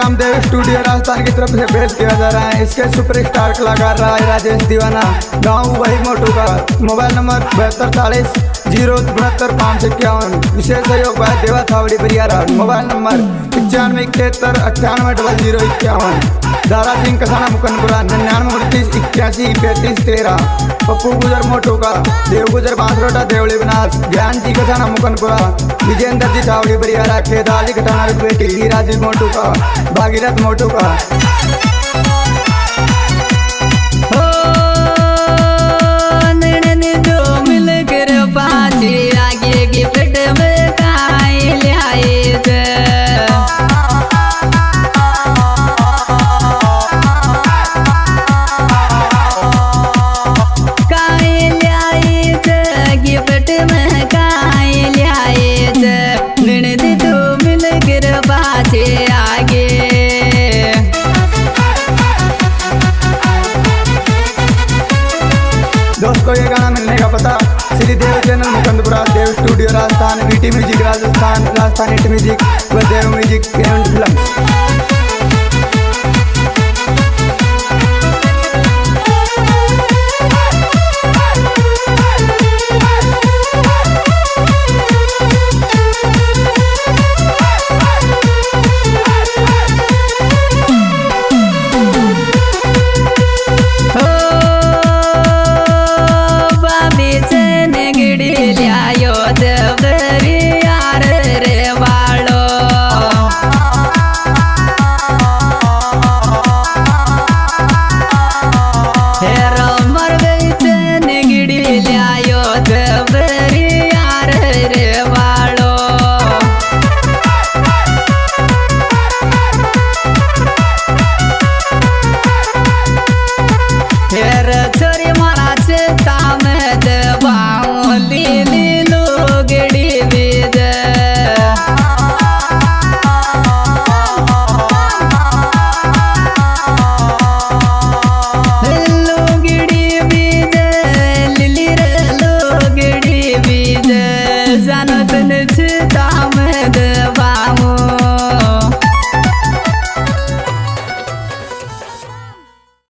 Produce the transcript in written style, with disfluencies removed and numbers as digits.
Programme देव studio Rajasthan की तरफ से पेश किया जा रहा है। इसके सुपरस्टार कलाकार रहा है राजेश दीवाना, गाँव वही मोटू का। Mobile number 7240-072-551। विशेष सहयोग भाई देवा थावड़ी परियारा। Mobile number 9571980051। दारा सिंह कसाना मुकनपुरा 9929813513। पप्पू गुजर मोटू का, देव गुजर बांसरोटा देवली विनाश, ज्ञान जी कसाना मुकनपुरा, विजेंद्र जी थावड़ी परियारा, खेदाली कटाना बेटी, हीरा जी मोटू का, भागीरथ मोटू का। आगे गिफ्ट में काई लियाए गिफ्ट में काई लियाए ननद तो मिल कर बाजे आगे। दोस्तों ये गाना मिलने का पता Shri Dev channel Mukandpura, Dev studio Rajasthan, VT music Rajasthan, Rajasthan hit music व देव म्यूजिक एंड फिल्म्स। लियायो देव